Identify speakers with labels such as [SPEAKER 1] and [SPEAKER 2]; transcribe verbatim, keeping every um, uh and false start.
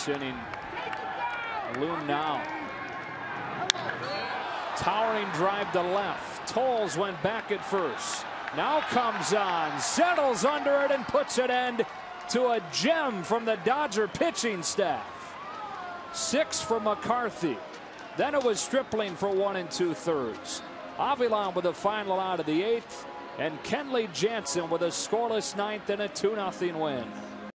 [SPEAKER 1] this inning loom now. Towering drive to left. Tolles went back at first. Now comes on, settles under it and puts an end to a gem from the Dodger pitching staff. Six for McCarthy. Then it was Stripling for one and two thirds. Avilan with the final out of the eighth, and Kenley Jansen with a scoreless ninth and a two nothing win.